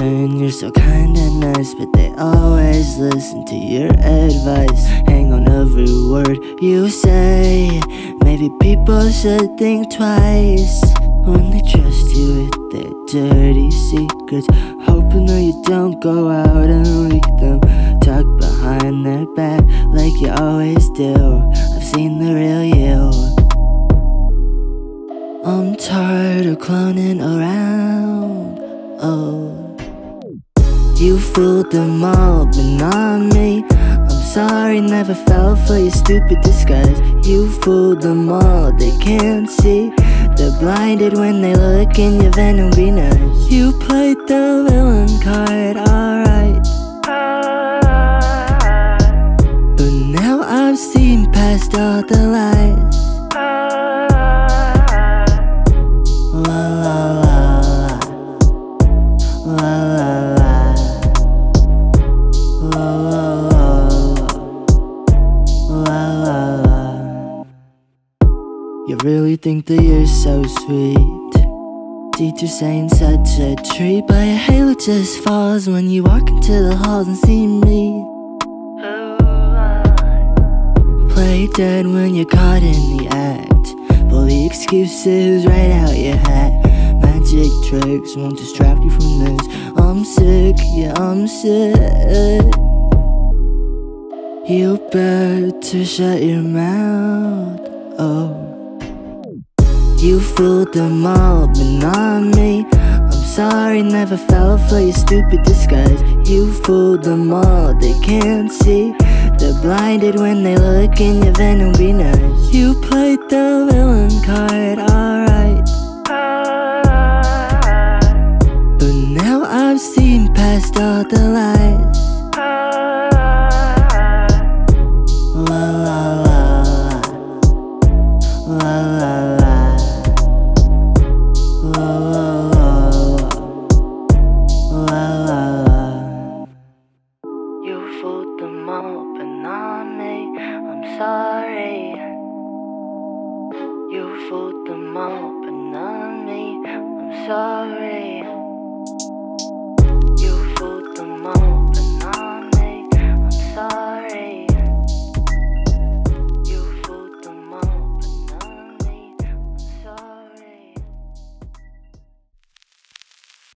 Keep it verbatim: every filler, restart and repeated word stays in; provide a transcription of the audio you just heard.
learn you're so kinda nice, but they always listen to your advice. Hang on every word you say. Maybe people should think twice when they trust you with their dirty secrets, hoping that you don't go out and leak them. Talk behind their back like you always do. I've seen the real you. I'm tired of clowning around. Oh, you fooled them all, but not me. I'm sorry, never fell for your stupid disguise. You fooled them all, they can't see. They're blinded when they look in your venom be nice. You played the villain card, alright, but now I've seen past all the lies. La la la, la la la, la la la, la la. You really think that you're so sweet? Teacher saying such a treat, but your halo just falls when you walk into the halls and see me. Play dead when you're caught in the act. Pull the excuses right out your hat. Magic tricks won't distract you from this. I'm sick, yeah I'm sick. You better shut your mouth, oh. You fooled them all, but not me. I'm sorry, never fell for your stupid disguise. You fooled them all, they can't see. They're blinded when they look in your venom be nice. You played the villain card, alright, but now I've seen past all the lies.